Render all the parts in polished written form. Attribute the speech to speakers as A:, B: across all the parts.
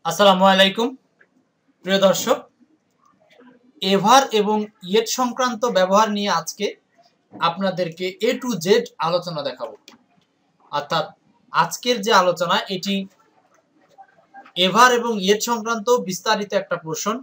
A: আসসালামু আলাইকুম প্রিয় দর্শক, এভার এবং ইয়েট সংক্রান্ত ব্যবহার নিয়ে আজকে আপনাদেরকে এ টু জেড আলোচনা দেখাবো। অর্থাৎ আজকের যে আলোচনা এটি এভার এবং ইয়েট সংক্রান্ত বিস্তারিত একটা পোর্শন।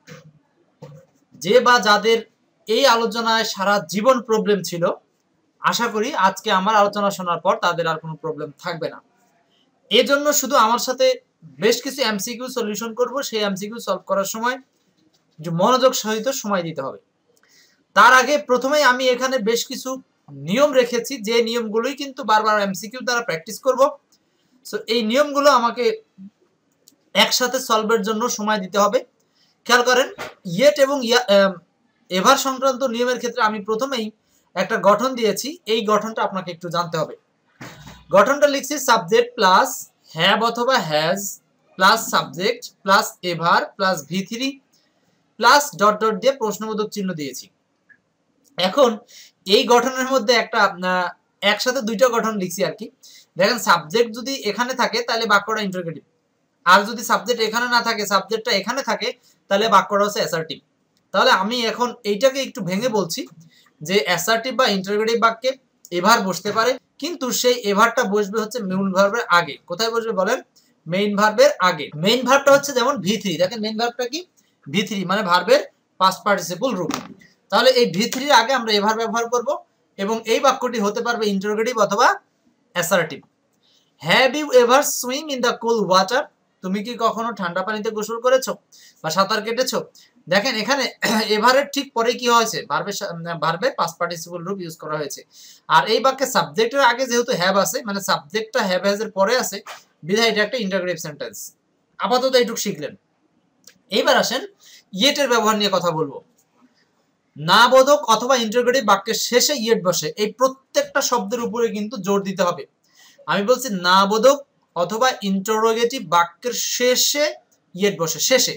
A: যে বা যাদের এই আলোচনায় সারা জীবন প্রবলেম ছিল, আশা করি আজকে আমার আলোচনা শোনার পর তাদের আর কোনো প্রবলেম থাকবে না। এজন্য শুধু আমার সাথে বেশ কিছু এমসিকিউ সলিউশন করব। সেই এমসিকিউ সলভ করার সময় মনোযোগ সহিত সময় দিতে হবে। তার আগে প্রথমেই আমি এখানে বেশ কিছু নিয়ম রেখেছি, যে নিয়মগুলোই কিন্তু বারবার এমসিকিউ দ্বারা প্র্যাকটিস করব। সো এই নিয়মগুলো আমাকে একসাথে সলভের জন্য সময় দিতে হবে। খেয়াল করেন, ইয়েট এবং এভার সংক্রান্ত নিয়মের ক্ষেত্রে আমি প্রথমেই একটা গঠন দিয়েছি। এই গঠনটা আপনাকে একটু জানতে হবে। গঠনটা লিখছি সাবজেক্ট প্লাস হ্যাভ অথবা has plus subject plus ever plus ভি3 প্লাস ডট ডট দিয়ে প্রশ্নবোধক চিহ্ন দিয়েছি। এখন এই গঠনের মধ্যে একটা একসাথে দুইটা গঠন লিখছি আর কি। দেখেন, সাবজেক্ট যদি এখানে থাকে তাহলে বাক্যটা ইন্টারোগেটিভ, আর যদি সাবজেক্ট এখানে না থাকে, সাবজেক্টটা এখানে থাকে, তাহলে বাক্যটা হচ্ছে অ্যাসার্টিভ। তাহলে আমি এখন এইটাকে একটু ভেঙে বলছি যে অ্যাসার্টিভ বা ইন্টারোগেটিভ বাক্যে এভার বসতে পারে, কিন্তু সেই এভারটা বসবে হচ্ছে মেইন ভার্বের আগে। কোথায় বসবে বলেন? মেইন ভার্বের আগে। মেইন ভার্বটা হচ্ছে যেমন ভি3। দেখেন মেইন ভার্বটা কি? ভি3 মানে ভার্বের পাস্ট পার্টিসিপল রূপ। তাহলে এই ভি3 এর আগে আমরা এভার ব্যবহার করব এবং এই বাক্যটি হতে পারবে ইন্টারোগেটিভ অথবা assertive. Have you ever swim in the cold water? তুমি কি কখনো ঠান্ডা পানিতে গোসল করেছো বা সাঁতার কেটেছো? দেখেন এখানে এভারের ঠিক পরে কি হয়েছে? ভার্বের পাস্ট পার্টিসিপল রূপ ইউজ করা হয়েছে। আর এই বাক্যে সাবজেক্টের আগে যেহেতু হ্যাভ আছে, মানে সাবজেক্টটা হ্যাভ হ্যাজ এর পরে আছে, বিধায় এটা একটা ইন্টারোগেটিভ সেন্টেন্স। আপাতত এইটুকু শিখলেন। এইবার আসেন ইয়েটের ব্যবহার নিয়ে কথা বলবো। না বোধক অথবা ইন্টারোগেটিভ বাক্যের শেষে ইয়েট বসে, এই প্রত্যেকটা শব্দের উপরে কিন্তু জোর দিতে হবে। আমি বলছি না বোধক অথবা ইন্টারোগেটিভ বাক্যের শেষে ইয়েট বসে।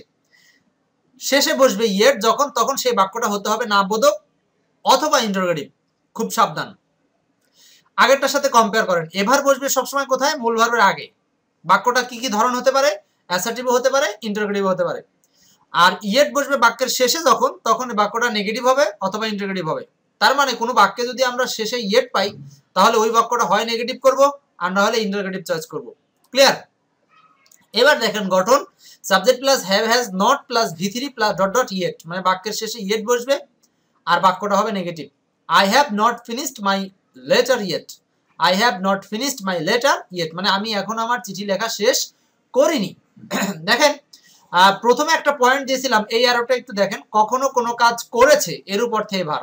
A: শেষে বসবে ইয়েট যখন, তখন সেই বাক্যটা হতে হবে না বোধক অথবা ইন্টারোগেটিভ। খুব সাবধান। আগেরটার সাথে কম্পেয়ার করেন। এভার বসবে সবসময় কোথায়? মূল ভার্বের আগে। বাক্যটা কি কি ধরন হতে পারে? অ্যাসার্টিভ হতে পারে, ইন্টারোগেটিভ হতে পারে। আর ইয়েট বসবে বাক্যের শেষে যখন, তখন বাক্যটা নেগেটিভ হবে অথবা ইন্টারোগেটিভ হবে। তার মানে কোনো বাক্যে যদি আমরা শেষে ইয়েট পাই, তাহলে ওই বাক্যটা হয় নেগেটিভ করব, আর না হলে ইন্টারোগেটিভ চয়েস করব। ক্লিয়ার? এবার দেখেন গঠন subject plus have has not plus ভি3 প্লাস ডট ডট ইয়েট, মানে বাক্যের শেষে ইয়েট বসবে আর বাক্যটা হবে negative. I have not finished my letter yet. I have not finished my letter yet, মানে আমি এখন আমার চিঠি লেখা শেষ করিনি। দেখেন প্রথমে একটা পয়েন্ট দিয়েছিলাম, এই অ্যারোটা একটু দেখেন, কখনো কোনো কাজ করেছে এর উপর থেকে ভার।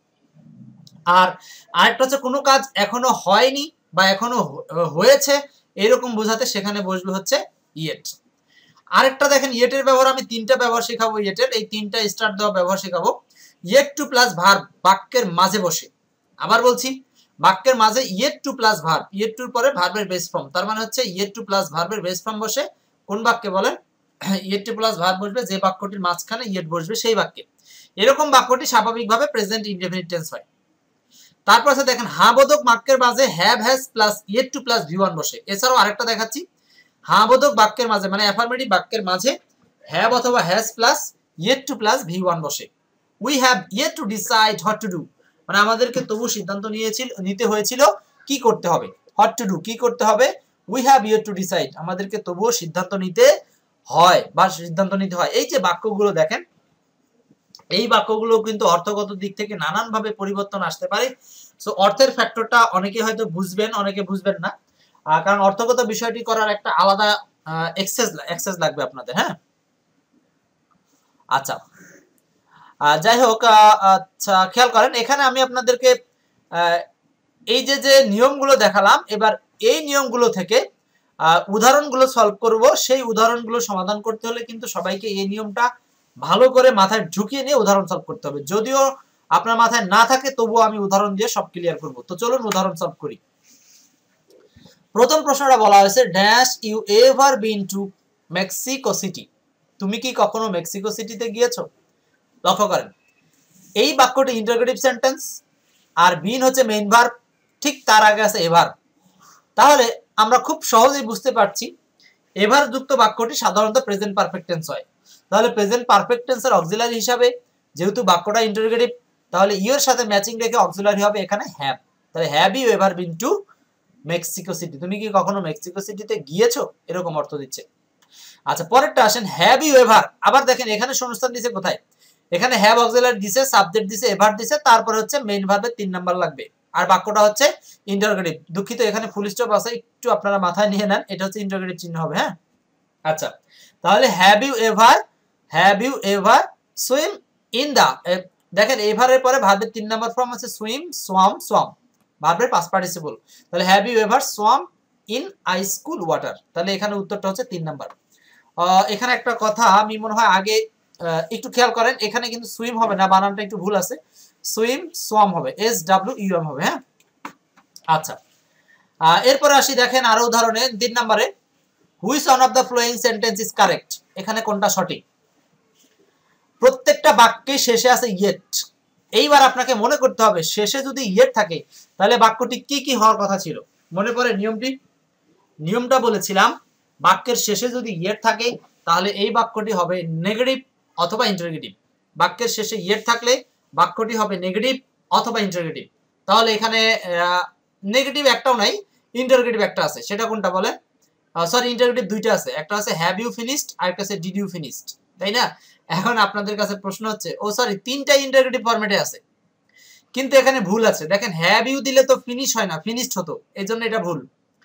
A: আর আরেকটা হচ্ছে কোনো কাজ এখনো হয়নি বা এখনো হয়েছে এরকম বোঝাতে সেখানে বসবে হচ্ছে ইয়েট। আরেকটা দেখেন ইয়েটের ব্যবহার, আমি তিনটা ব্যবহার শেখাবো ইয়েটের, এই তিনটা স্টার্ট দেওয়া ব্যবহার শেখাবো। ইয়েট টু প্লাস ভার্ব বাক্যের মাঝে বসে। আবার বলছি, বাক্যের মাঝে yet to plus verb, yet টুর পরে ভার্বের বেস ফর্ম, তার মানে হচ্ছে ইয়েট টু প্লাস ভার্বের বেস ফর্ম বসে কোন বাক্যে বলেন? ইয়েট টু প্লাস ভার্ব বসবে যে বাক্যটির মাঝখানে ইয়েট বসবে সেই বাক্যে। এরকম বাক্যটি স্বাভাবিকভাবে প্রেজেন্ট ইনডেফিনিট টেন্স হয়। তারপর আছে দেখেন হ্যাঁ বোধক বাক্যের মাঝে have has plus yet to plus V one বসে। এছাড়াও আরেকটা দেখাচ্ছি, হ্যাঁ বোধক বাক্যের মাঝে মানে অ্যাফার্মেটিভ বাক্যের মাঝে হ্যাভ অথবা has plus yet to plus V one বসে। We have yet to decide what to do, মানে আমাদেরকে তবু সিদ্ধান্ত নিতে হয়েছিল কি করতে হবে। হোয়াট টু ডু কি করতে হবে? We have yet to decide, আমাদেরকে তবুও সিদ্ধান্ত নিতে হয় বা সিদ্ধান্ত নিতে হয়। এই যে বাক্যগুলো দেখেন, এই বাক্যগুলো কিন্তু অর্থগত দিক থেকে নানানভাবে পরিবর্তন আসতে পারে। সো অর্থের ফ্যাক্টরটা অনেকে হয়তো বুঝবেন, অনেকে বুঝবেন না, কারণ অর্থগত বিষয়টি করার একটা আলাদা এক্সেস লাগবে আপনাদের। হ্যাঁ, আচ্ছা, যাই হোক, আচ্ছা খেয়াল করেন এখানে আমি আপনাদেরকে এই যে নিয়মগুলো দেখালাম, এবার এই নিয়মগুলো থেকে উদাহরণগুলো সলভ করব। সেই উদাহরণগুলো সমাধান করতে হলে কিন্তু সবাইকে এই নিয়মটা ভালো করে মাথায় ঢুকিয়ে নিয়ে উদাহরণ সলভ করতে হবে। যদিও আপনার মাথায় না থাকে তবুও আমি উদাহরণ দিয়ে সব ক্লিয়ার করব। তো চলুন উদাহরণ সলভ করি। প্রথম প্রশ্নটা বলা হয়েছে dash you ever been to Mexico City? তুমি কি কখনো মেক্সিকো সিটিতে গিয়েছো? লক্ষ্য করেন এই বাক্যটি ইন্টারোগেটিভ সেন্টেন্স, আর বিন হচ্ছে মেইন ভার্ব, ঠিক তার আগে আছে এভার। তাহলে আমরা খুব সহজেই বুঝতে পারছি এভার যুক্ত বাক্যটি সাধারণত প্রেজেন্ট পারফেক্ট টেন্স হয়। তাহলে প্রেজেন্ট পারফেক্ট টেন্সের অক্সিলারি হিসাবে যেহেতু বাক্যটা ইন্টারোগেটিভ, তাহলে ইউর সাথে ম্যাচিং রেখে অক্সিলারি হবে এখানে হ্যাভ। তাহলে have you ever been to Mexico City, তুমি কি কখনো মেক্সিকো সিটিতে গিয়েছো, এরকম অর্থ দিচ্ছে। আচ্ছা পরেরটা আসেন, হ্যাভ ইউ এভার। আবার দেখেন এখানে শূন্যস্থান দিছে কোথায়, এখানে হ্যাভ অক্সিলারি দিছে, সাবজেক্ট দিছে, এভার দিছে, তারপরে হচ্ছে মেইন ভার্বের 3 নাম্বার লাগবে, আর বাক্যটা হচ্ছে ইন্টারোগেটিভ। দুঃখিত এখানে ফুল স্টপ আছে, একটু আপনারা মাথায় নিয়ে নেন, এটা হচ্ছে ইন্টারোগেটিভ চিহ্ন হবে। হ্যাঁ আচ্ছা, তাহলে have you ever swim in the, দেখেন এভারের পরে ভার্বের 3 নাম্বার ফর্ম আছে সুইম, সোয়াম, ভার্বের পাস্ট পার্টিসিপল। তাহলে have you ever swam in ice cool water, তাহলে এখানে উত্তরটা হচ্ছে 3 নাম্বার। এখানে একটা কথা আমি মনে হয় আগে একটু খেয়াল করেন, এখানে কিন্তু সুইম হবে না, বানানটা একটু ভুল আছে, সুইম সোয়াম হবে, SWUM হবে। হ্যাঁ আচ্ছা, এরপরে আসি দেখেন আরো উদাহরণে 3 নম্বরে, which one of the following sentence is correct, এখানে কোনটা সঠিক। প্রত্যেকটা বাক্যে শেষে আছে ইয়েট। এইবার আপনাকে মনে করতে হবে শেষে যদি ইয়েট থাকে তাহলে বাক্যটি কি কি হওয়ার কথা ছিল। মনে পড়ে নিয়মটা বলেছিলাম, বাক্যের শেষে যদি ইয়েট থাকে তাহলে এই বাক্যটি হবে নেগেটিভ অথবা ইন্টারোগেটিভ। বাক্যের শেষে ইয়েট থাকলে বাক্যটি হবে নেগেটিভ অথবা ইন্টারোগেটিভ। তাহলে এখানে নেগেটিভ একটাও নাই, ইন্টারোগেটিভ একটা আছে, সেটা কোনটা বলেন? সরি, ইন্টারোগেটিভ দুইটা আছে, একটা আছে হ্যাভ ইউ ফিনিশড আর একটা আছে ডিড ইউ ফিনিশড, তাই না? এখন আপনাদের কাছে প্রশ্ন হচ্ছে, ও সরি, তিনটাই ইন্টারোগেটিভ ফরম্যাটে আছে, কিন্তু এখানে ভুল আছে। দেখেন হ্যাভ ইউ দিলে তো ফিনিশ হয় না, ফিনিশড হতো, এজন্য এটা ভুল।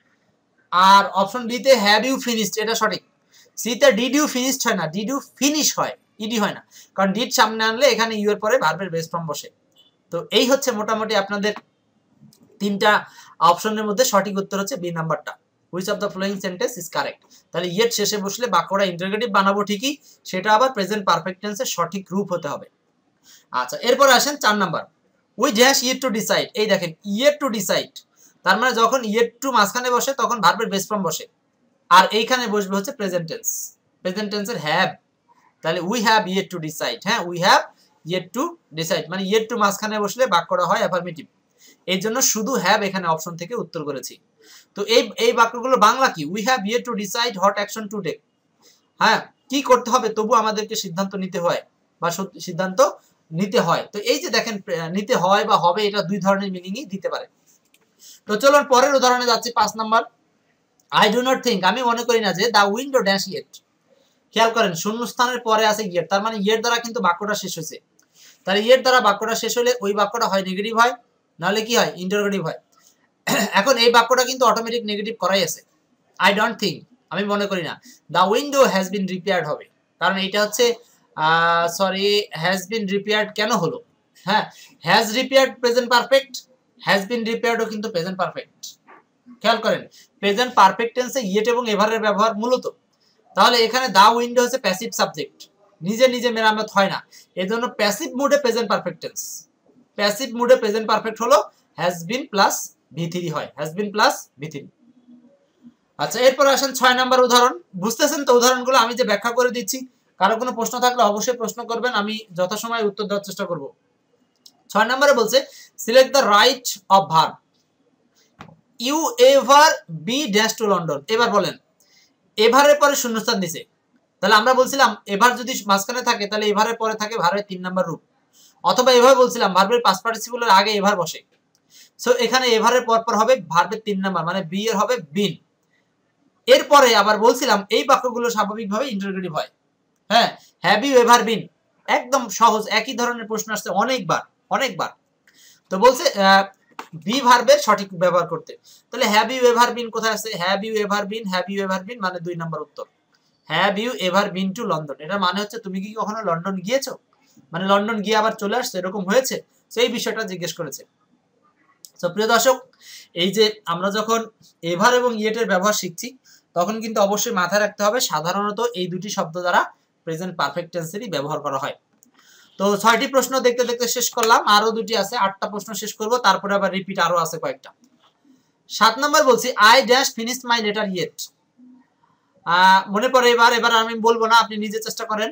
A: আর অপশন বি তে হ্যাভ ইউ ফিনিশড, এটা সঠিক। সি তে ডিড ইউ ফিনিশড হয় না, ডিড ইউ ফিনিশ হয়, ইডি হয় না, কারণ ডিড সামনে আনলে এখানে ইউ এর পরে ভার্বের বেস ফর্ম বসে। তো এই হচ্ছে মোটামুটি আপনাদের তিনটা অপশনের মধ্যে সঠিক উত্তর হচ্ছে বি নাম্বারটা, which of the following sentence is correct. তাহলে ইয়েট শেষে বসলে বাক্যটা ইন্টারোগেটিভ বানাবো ঠিকই, সেটা আবার প্রেজেন্ট পারফেক্ট টেন্সের সঠিক রূপ হতে হবে। আচ্ছা এরপর আসেন 4 number, we dash yet to decide. এই দেখেন ইয়েট টু ডিসাইড, তার মানে যখন ইয়েট টু মাঝখানে বসে তখন ভার্বের বেস ফর্ম বসে, আর এইখানে বসবে হচ্ছে প্রেজেন্ট টেন্স, প্রেজেন্ট টেন্সের হ্যাভ। তাহলে we have yet to decide, হ্যাঁ we have yet to decide, মানে ইয়েট টু মাঝখানে বসলে বাক্যটা হয় অ্যাফার্মেটিভ, এই জন্য শুধু হ্যাভ এখানে অপশন থেকে উত্তর করেছি। তো এই বাক্যগুলো বাংলা কি, we have yet to decide what action to take. হ্যাঁ কি করতে হবে তবু আমাদেরকে সিদ্ধান্ত নিতে হয়, বা সিদ্ধান্ত নিতে হয়। তো এই যে দেখেন নিতে হয় বা হবে, এটা দুই ধরনের মিনিংই দিতে পারে। তো চলুন পরের উদাহরণে যাচ্ছি, 5 number, I do not think, আমি মনে করি না যে দা উইন্ডো ড্যাশ ইয়েট। খেয়াল করেন শূন্যস্থানের পরে আছে ইয়েট, তার মানে ইয়ের দ্বারা কিন্তু বাক্যটা শেষ হয়েছে। তাহলে ইয়ের দ্বারা বাক্যটা শেষ হলে ওই বাক্যটা হয় নেগেটিভ হয়, নাহলে কি হয় ইন্টারোগেটিভ হয়। এখন এই বাক্যটা কিন্তু অটোমেটিক নেগেটিভ করাই আছে, আই ডোন্ট থিঙ্ক, আমি মনে করি না। The window has been repaired হবে, কারণ এটা হচ্ছে সরি, হ্যাজ বিন রিপেয়ার্ড কেন হলো? হ্যাঁ has repaired present perfect, has been রিপেয়ার্ডও কিন্তু প্রেজেন্ট পারফেক্ট। খেয়াল করেন প্রেজেন্ট পারফেক্ট টেন্সে ইয়েট এবং এভারের ব্যবহার মূলত। তাহলে এখানে দা উইন্ডো হচ্ছে প্যাসিভ সাবজেক্ট, নিজে নিজে মেরামত হয় না, এজন্য প্যাসিভ মুডে প্রেজেন্ট পারফেক্ট টেন্স। প্যাসিভ মুডে প্রেজেন্ট পারফেক্ট হলো হ্যাজ বিন প্লাস ভি3 হয়, হ্যাজ বিন প্লাস ভি3। আচ্ছা এরপর আসেন 6 নাম্বার উদাহরণ, বুঝতেছেন তো উদাহরণগুলো আমি যে ব্যাখ্যা করে দিচ্ছি। কারো কোনো প্রশ্ন থাকলে অবশ্যই প্রশ্ন করবেন, আমি যথাসময়ে উত্তর দেওয়ার চেষ্টা করব। 6 নম্বরে বলছে select the right of verb, you ever be dash to London. এবার বলেন এভারের পরে শূন্যস্থান দিছে, তাহলে আমরা বলছিলাম এভার যদি মাঝখানে থাকে তাহলে এভারের পরে থাকে ভার্বের 3 নাম্বার রূপ, অথবা এভাবে বলছিলাম ভার্বের পাস্ট পার্টিসিপলের আগে এভার বসে। সো এখানে এভারের পর হবে ভার্বের 3 নাম্বার, মানে বি এর হবে বিন। এরপরে আবার বলছিলাম এই বাক্যগুলো স্বাভাবিকভাবে ইন্টারোগেটিভ হয়। হ্যাঁ হ্যাভ ইউ এভার বিন, একদম সহজ, একই ধরনের প্রশ্ন আসছে অনেকবার। তো বলছে বি ভার্বের সঠিক ব্যবহার করতে, তাহলে হ্যাভ ইউ এভার বিন কোথায় আছে? হ্যাভ ইউ এভার বিন মানে 2 নাম্বার উত্তর। Have you ever been to London, এটা মানে হচ্ছে তুমি কি কখনো লন্ডন গিয়েছো, মানে লন্ডন গিয়ে আবার চলে আসছে, এরকম হয়েছে, সেই বিষয়টা জিজ্ঞেস করেছে। তো প্রিয় দর্শক, এই যে আমরা যখন এভার এবং ইয়েটের ব্যবহার শিখছি তখন কিন্তু অবশ্যই মাথায় রাখতে হবে সাধারণত এই দুটি শব্দ দ্বারা প্রেজেন্ট পারফেক্ট টেন্সেরই ব্যবহার করা হয়। তো 6টি প্রশ্ন দেখতে দেখতে শেষ করলাম, আরো দুটি আছে, 8টা প্রশ্ন শেষ করব, তারপরে আবার রিপিট আরো আছে কয়েকটা। 7 নাম্বার বলছি I dash finished my letter yet. মনে পড়ে এবার আমি বলবো না, আপনি নিজে চেষ্টা করেন।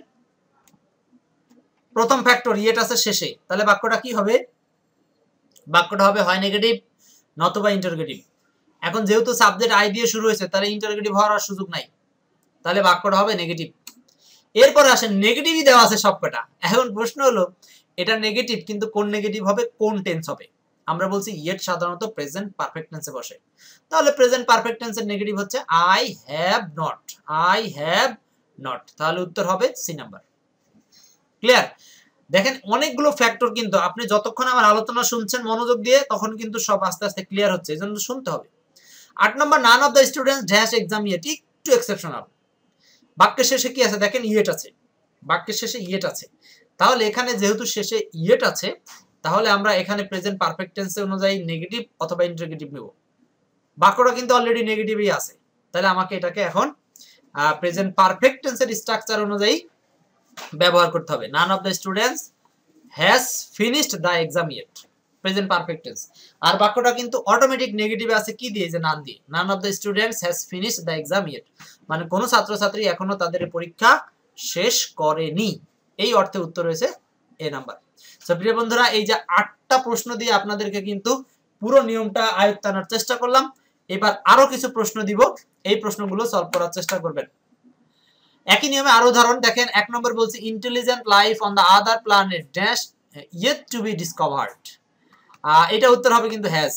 A: প্রথম ফ্যাক্টর ইয়েট আছে শেষে, তাহলে বাক্যটা কি হবে? বাক্যটা হবে হয় নেগেটিভ নতুবা ইন্টারোগেটিভ। এখন যেহেতু সাবজেক্ট আই দিয়ে শুরু হয়েছে তাহলে ইন্টারোগেটিভ হওয়ার আর সুযোগ নাই, তাহলে বাক্যটা হবে নেগেটিভ। এরপরে আসেন নেগেটিভই দেওয়া আছে সবকটা। এখন প্রশ্ন হলো এটা নেগেটিভ, কিন্তু কোন নেগেটিভ হবে, কোন টেন্স হবে? আমরা বলছি ইয়েট সাধারণত প্রেজেন্ট পারফেক্ট টেন্সে বসে, তাহলে প্রেজেন্ট পারফেক্ট টেন্সের নেগেটিভ হচ্ছে I have not, I have not, তাহলে উত্তর হবে সি নাম্বার। ক্লিয়ার? দেখেন অনেকগুলো ফ্যাক্টর, কিন্তু আপনি যতক্ষণ আমার আলোচনা শুনছেন মনোযোগ দিয়ে তখন কিন্তু সব আস্তে আস্তে ক্লিয়ার হচ্ছে, এজন্য শুনতে হবে। 8 number, none of the students dash exam yet, একটু এক্সেপশনাল। বাক্যের শেষে কি আছে দেখেন, ইয়েট আছে, বাক্যের শেষে ইয়েট আছে, তাহলে এখানে যেহেতু শেষে ইয়েট আছে তাহলে আমরা এখানে প্রেজেন্ট পারফেক্ট টেন্স অনুযায়ী নেগেটিভ অথবা ইন্টারোগেটিভ নেব। বাক্যটা কিন্তু অলরেডি নেগেটিভই আছে, তাহলে আমাকে এটাকে এখন প্রেজেন্ট পারফেক্ট টেন্সের স্ট্রাকচার অনুযায়ী ব্যবহার করতে হবে। None of the students has finished the exam yet, present perfect tense. আর বাক্যটা কিন্তু অটোমেটিক নেগেটিভে আছে কি দিয়ে, যে নান দিয়ে। None of the students has finished the exam yet, মানে কোনো ছাত্রছাত্রী এখনো তাদের পরীক্ষা শেষ করেনি, এই অর্থে উত্তর হয়েছে এ নাম্বার। সো প্রিয় বন্ধুরা, এই যে 8টা প্রশ্ন দিয়ে আপনাদেরকে কিন্তু পুরো নিয়মটা আয়ত্ত আনার চেষ্টা করলাম। এবার আরো কিছু প্রশ্ন দিব, এই প্রশ্নগুলো সলভ করার চেষ্টা করবেন। একই নিয়মে আরো উদাহরণ দেখেন। 1 নম্বর বলছি intelligent life on the other planet dash yet to be discovered, এটা উত্তর হবে কিন্তু হ্যাজ।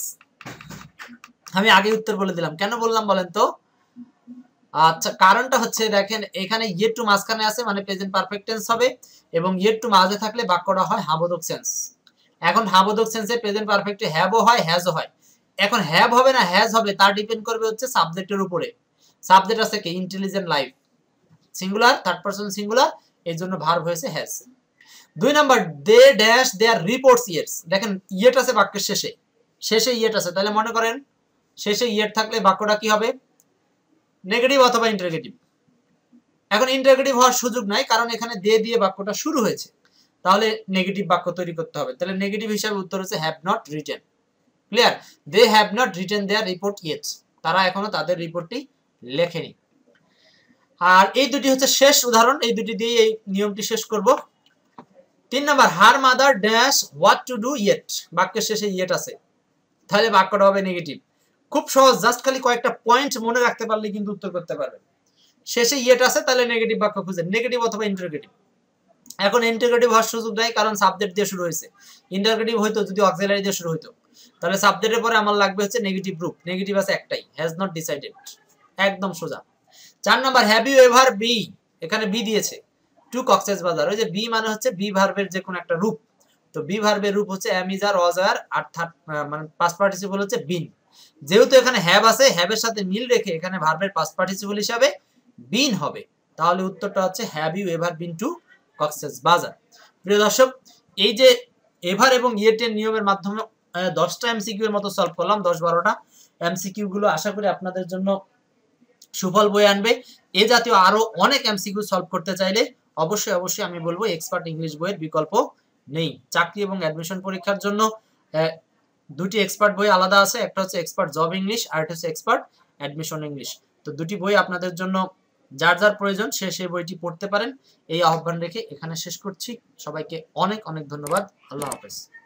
A: আমি আগে উত্তর বলে দিলাম, কেন বললাম বলেন তো? আচ্ছা, কারণটা হচ্ছে দেখেন এখানে ইয়েট টু মাঝখানে আছে, মানে প্রেজেন্ট পারফেক্ট টেন্স হবে, এবং ইয়েট টু মাঝে থাকলে বাক্যটা হয় হাবোধক সেন্স। এখন হাবোধক সেন্সে প্রেজেন্ট পারফেক্টে হ্যাভও হয় হ্যাজও হয়। এখন হ্যাভ হবে না হ্যাজ হবে তার ডিপেন্ড করবে হচ্ছে সাবজেক্টের উপরে। সাবজেক্ট আছে কি, intelligent life, singular, third person singular, এই জন্য ভার্ব হয়েছে has. 2 number, they dash their reports yet, দেখেন ইয়েট আছে বাক্যের শেষে, শেষে ইয়েট আছে, তাহলে মনে করেন শেষে ইয়েট থাকলে বাক্যটা কি হবে, নেগেটিভ অথবা ইন্টারোগেটিভ। এখন ইন্টারোগেটিভ হওয়ার সুযোগ নাই, কারণ এখানে দে দিয়ে বাক্যটা শুরু হয়েছে, তাহলে নেগেটিভ বাক্য তৈরি করতে হবে। তাহলে নেগেটিভ হিসাবে উত্তর হচ্ছে have not written. Clear? They have not written their report yet, তারা এখনো তাদের রিপোর্টটি লেখেনি। আর এই দুটি হচ্ছে শেষ উদাহরণ, এই দুটি দিয়ে এই নিয়মটি শেষ করব। 3 number, her mother dash what to do yet, বাক্যের শেষে ইয়েট আছে, তাহলে বাক্যটা হবে নেগেটিভ। খুব সহজ, জাস্ট খালি কয়েকটা পয়েন্ট মনে রাখতে পারলে কিন্তু উত্তর করতে পারবেন। শেষে ইয়েট আছে, তাহলে নেগেটিভ বাক্য খুঁজেন, নেগেটিভ অথবা ইন্টারোগেটিভ। এখন ইন্টারোগেটিভ হওয়ার সুযোগ নাই, কারণ সাবজেক্ট দিয়ে শুরু হয়েছে। ইন্টারোগেটিভ হইতো যদি অক্সিলারি দিয়ে শুরু হইতো, তাহলে সাবজেক্টের পরে আমার লাগবে হচ্ছে নেগেটিভ রূপ, নেগেটিভ আছে একটাই, হ্যাজ নট ডিসাইডেড, একদম সোজা। 4 number, have you ever be, এখানে বি দিয়েছে, টু কক্সবাজার, ওই যে বি মানে হচ্ছে বি ভার্বের যে কোনো একটা রূপ, তো বি ভার্বের রূপ হচ্ছে am, is, are, was, are, আর থার্ড মানে পাস্ট পার্টিসিপল হচ্ছে বিন। যেহেতু এখানে হ্যাভ আছে, হ্যাভের সাথে মিল রেখে এখানে ভার্বের পাস্ট পার্টিসিপল হিসাবে বিন হবে, তাহলে উত্তরটা হচ্ছে have you ever been to Cox's Bazar. প্রিয় দর্শক, এই যে এভার এবং ইয়েটের নিয়মের মাধ্যমে 10টা এমসিকিউ এর মতো সলভ করলাম, 10-12টা এমসিকিউ গুলো আশা করি আপনাদের জন্য সুফল বয়ে আনবে। এ জাতীয় আরো অনেক এমসিকিউ সলভ করতে চাইলে অবশ্যই আমি বলবো এক্সপার্ট ইংলিশ বইয়ের বিকল্প নেই। চাকরি এবং অ্যাডমিশন পরীক্ষার জন্য দুটি এক্সপার্ট বই আলাদা আছে, একটা হচ্ছে এক্সপার্ট জব ইংলিশ আর একটা হচ্ছে এক্সপার্ট অ্যাডমিশন ইংলিশ। তো দুটি বই আপনাদের জন্য যার যার প্রয়োজন সে সেই বইটি পড়তে পারেন, এই আহ্বান রেখে এখানে শেষ করছি। সবাইকে অনেক ধন্যবাদ। আল্লাহ হাফেজ।